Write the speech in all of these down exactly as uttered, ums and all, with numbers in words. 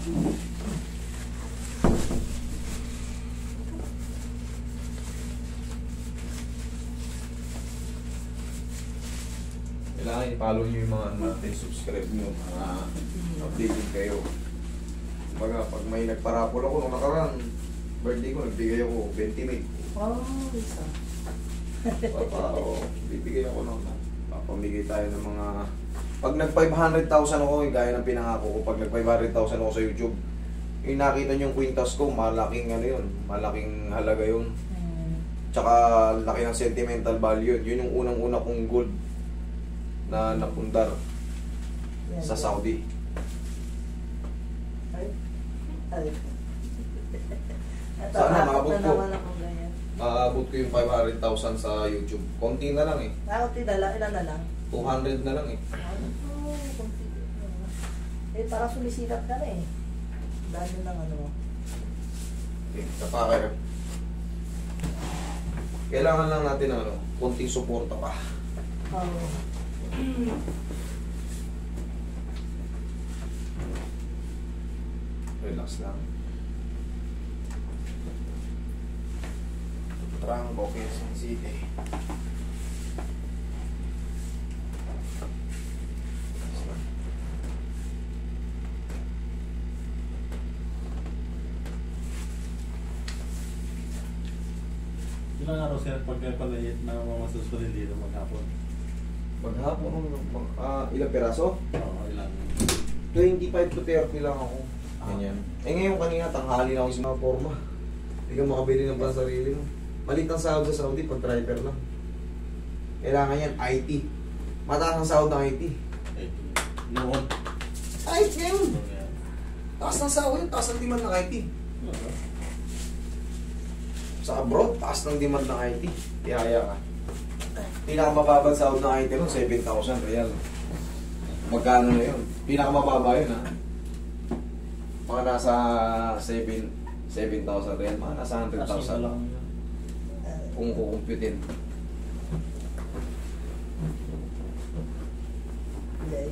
Kailangan i-follow nyo yung mga ano natin, subscribe nyo, mga updated kayo. Baga, pag may nagparapol ako nung nakaraan, birthday ko, nagbigay ako twenty mil. Oh, isa. Papa, o, bibigay ako ng, papamigay tayo ng mga, pag nag five hundred thousand ako, gaya ng pinangako ko, pag nag five hundred thousand ako sa YouTube, yung nakita nyo yung kwintas ko, malaking ano yun, malaking halaga yun. Hmm. Tsaka laki ng sentimental value yun. Yun yung unang-una kong gold na napundar Yan, sa yan. Saudi. Ay. Ay. Ito, Sana apat maabot na ko. naman akong ganyan. Maabot ko yung five hundred thousand sa YouTube. Konti na lang eh. Ako, tidala, ilan na lang? two hundred na lang eh. Ano to? Kunti. Eh, parang sumisikat ka na eh. Dahil ng ano. Okay, kapakay. Kailangan lang natin ng ano, konting suporta pa. Oh. Relax lang. Trangko, Quezon City. Ilang araw sir pagkapalayit na mamasusunod dito maghapon? Maghapon, mag, ah, ilang peraso? Oo, ilang. twenty-five to thirty lang ako. Ganyan. Eh ngayon kanina, tanghali na ako sa mga forma. Hindi ka makabili ng pansarili mo. Malit ang sahod sa Saudi pag driver lang. Kailangan yan, I T. Mataas ang sahod ng I T. Eh, noon. Ay, ngayon! Taas ng sahod yun, taas ng demand ng I T. Sa abroad, taas ng demand ng I T. Ihaya ka. Pinakamababang sahod ng I T nun, seven thousand real. Magkano na yun? Pinakamababa yun, ha? Mga nasa seven thousand real, mga nasa one hundred thousand lang. Kung kukumputin. Okay.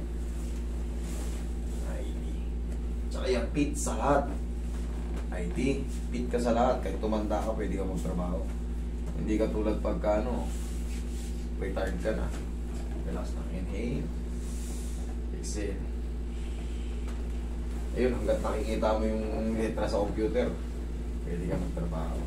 I T. Tsaka yung fit sa lahat. I T. Fit ka sa lahat. Kahit tumanda ka, pwede ka magtrabaho. Hindi ka tulad pagka ano, retired ka na. Relax lang. Inhale. Exhale. Ayun, hanggat nakikita mo yung letra sa computer, pwede ka magtrabaho.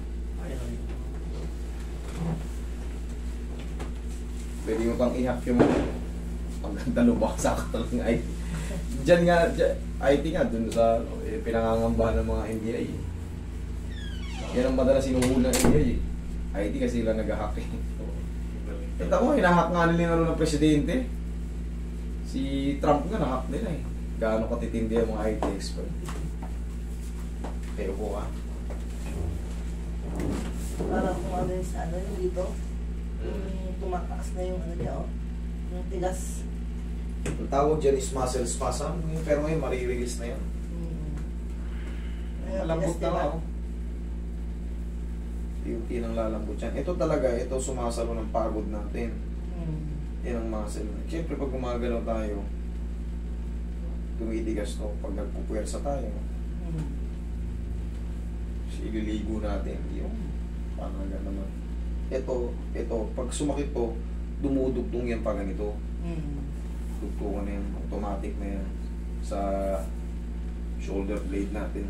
Pwede mo pang i-hack yung pagkanta lumasa ka talagang I T. Diyan nga, dyan, I T nga, dun sa eh, pinangangambahan ng mga N B A. Yan ang madalas sinuhul ng N B A eh. I T kasi sila nag-hack eh. Ito mo, hinahack nga nila yung ano ng presidente. Si Trump nga, nahack nila eh. Gaano katitindi ang mga I T expert. Pero po ka. Parang kung ano yung sa ano yung dito. Yung tumataas na yung ano niya, oh. Yung tigas. Ang tawag dyan is muscle spasm. Pero ngayon, marirelease na yan. Hmm. Ayun, Malambot tigas, na diba? ako. Unti nang lalambot yan. Ito talaga, ito sumasalo ng pagod natin. Hmm. Yan ang muscle. Siyempre, pag gumagalaw tayo, tumitigas to. Pag nagpupwersa tayo, Hmm. ililigo natin. Yung, paano nga naman. Ito, ito, pag sumakit to, dumudugtong yan pa ganito. Hmm. Dugtungan na yan, automatic na yan sa shoulder blade natin.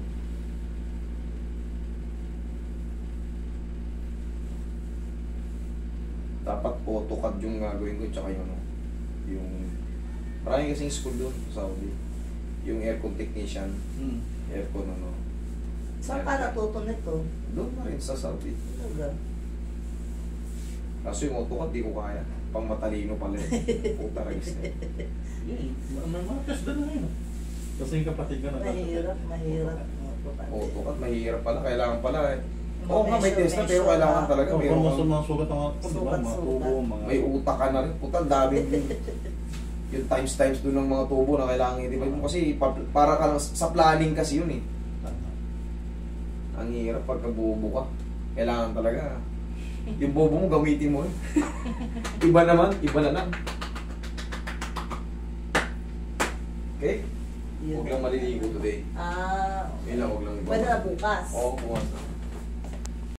Dapat AutoCAD yung gagawin ko, tsaka yung ano, yung marami kasing school doon sa Saudi. Yung aircon technician, Hmm. aircon ano. Saan ka natuto nito? Doon na rin sa Saudi. Talaga. Kaso yung AutoCAD, di ko kaya. Pang matalino pala yun. Puta ragis na yun. Yun, may mga test doon na yun. Kasi yung kapatid ka na. Mahirap, mahirap. AutoCAD, mahirap pala. Kailangan pala eh. Oo nga, may test na, pero kailangan talaga. Oh, Mayroon promotion kang- mga sugat ng mga di ba? Sugat, Mga sugat. tubo, mga... may utak ka na rin. Puta, dami din. Yung times times doon ng mga tubo na kailangan hindi mo kasi pa- para ka lang sa planning kasi yun eh. Ang hirap pagka bubo ka. Kailangan talaga. Yung bobo mo gamitin mo eh. Iba naman, iba na lang. Okay? Yun. Huwag lang maliligo today. Ah, Yun lang, huwag lang pwede na bukas. Oo, bukas na.